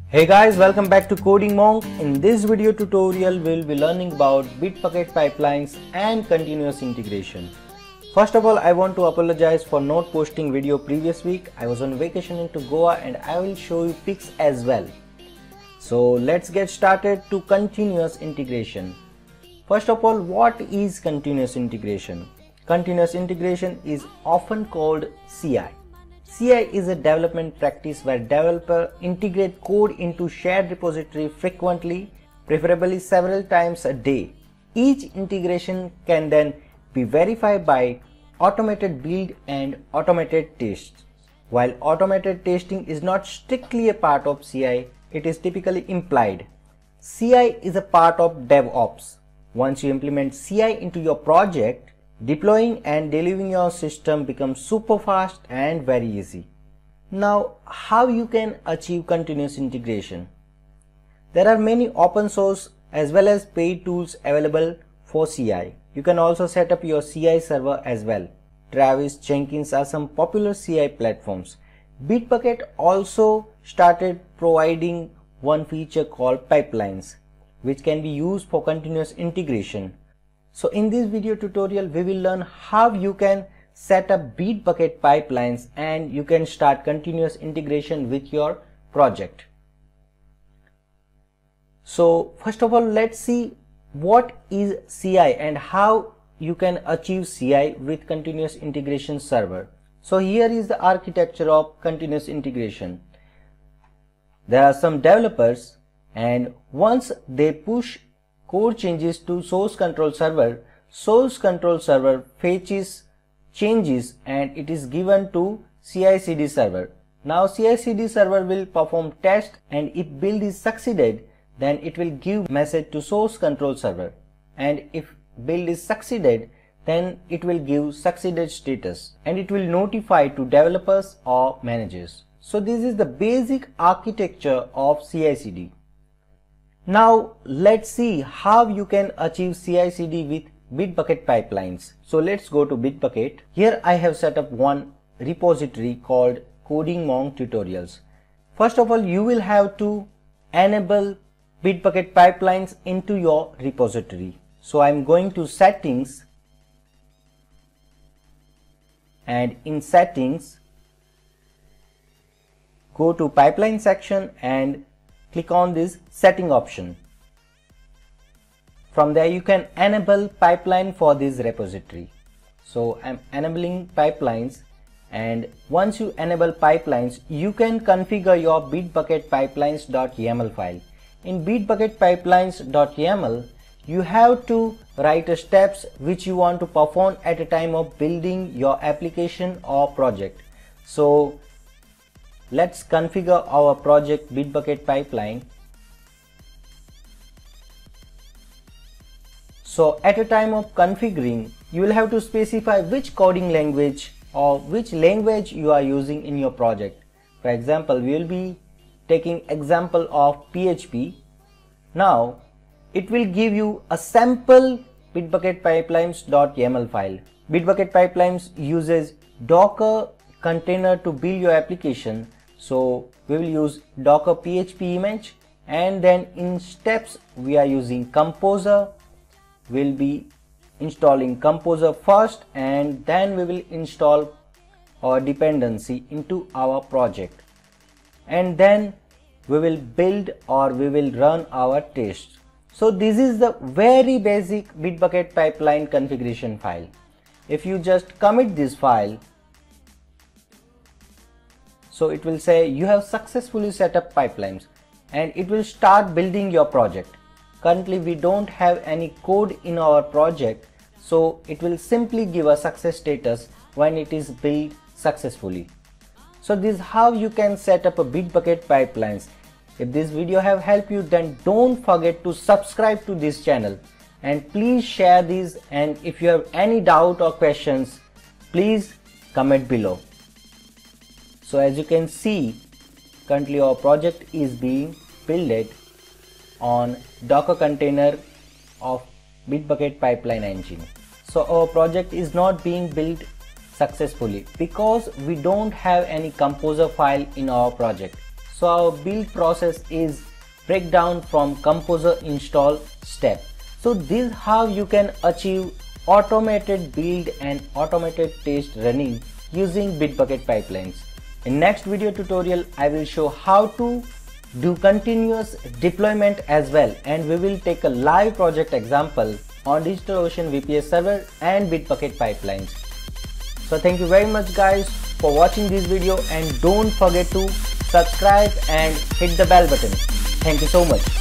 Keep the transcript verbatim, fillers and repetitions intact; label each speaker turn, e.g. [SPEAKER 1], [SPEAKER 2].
[SPEAKER 1] Hey guys, welcome back to Coding Monk. In this video tutorial, we'll be learning about Bitbucket pipelines and continuous integration. First of all, I want to apologize for not posting video previous week. I was on vacation into Goa and I will show you pics as well. So let's get started to continuous integration. First of all, what is continuous integration? Continuous integration is often called C I. C I is a development practice where developers integrate code into shared repository frequently, preferably several times a day. Each integration can then be verified by automated build and automated tests. While automated testing is not strictly a part of C I, it is typically implied. C I is a part of DevOps. Once you implement C I into your project, deploying and delivering your system becomes super fast and very easy. Now, how you can achieve continuous integration? There are many open source as well as paid tools available for C I. You can also set up your C I server as well. Travis, Jenkins are some popular C I platforms. Bitbucket also started providing one feature called pipelines, which can be used for continuous integration. So in this video tutorial, we will learn how you can set up Bitbucket pipelines and you can start continuous integration with your project. So first of all, let's see what is C I and how you can achieve C I with continuous integration server. So here is the architecture of continuous integration. There are some developers, and once they push code changes to source control server, source control server fetches changes and it is given to C I C D server. Now C I C D server will perform test, and if build is succeeded, then it will give message to source control server, and if build is succeeded, then it will give succeeded status and it will notify to developers or managers. So this is the basic architecture of C I C D. Now let's see how you can achieve C I C D with Bitbucket pipelines. So let's go to Bitbucket. Here I have set up one repository called Coding Monk Tutorials. First of all, you will have to enable Bitbucket pipelines into your repository. So I'm going to settings, and in settings go to pipeline section and click on this setting option. From there you can enable pipeline for this repository. So I'm enabling pipelines, and once you enable pipelines, you can configure your Bitbucket pipelines.yaml file. In Bitbucket pipelines.yaml, you have to write steps which you want to perform at a time of building your application or project. So let's configure our project Bitbucket pipeline. So at a time of configuring, you will have to specify which coding language or which language you are using in your project. For example, we will be taking example of P H P. Now it will give you a sample Bitbucket pipelines.yaml file. Bitbucket pipelines uses Docker container to build your application. So we will use Docker P H P image, and then in steps we are using Composer. We'll be installing Composer first, and then we will install our dependency into our project, and then we will build or we will run our tests. So this is the very basic Bitbucket pipeline configuration file. If you just commit this file, so it will say you have successfully set up pipelines, and it will start building your project. Currently we don't have any code in our project, so it will simply give a success status when it is built successfully. So this is how you can set up a Bitbucket pipelines. If this video have helped you, then don't forget to subscribe to this channel, and please share this, and if you have any doubt or questions, please comment below. So as you can see, currently our project is being built on Docker container of Bitbucket pipeline engine. So our project is not being built successfully because we don't have any Composer file in our project. So our build process is breakdown from composer install step. So this is how you can achieve automated build and automated test running using Bitbucket pipelines. In next video tutorial, I will show how to do continuous deployment as well, and we will take a live project example on DigitalOcean V P S server and Bitbucket pipelines. So thank you very much guys for watching this video, and don't forget to subscribe and hit the bell button. Thank you so much.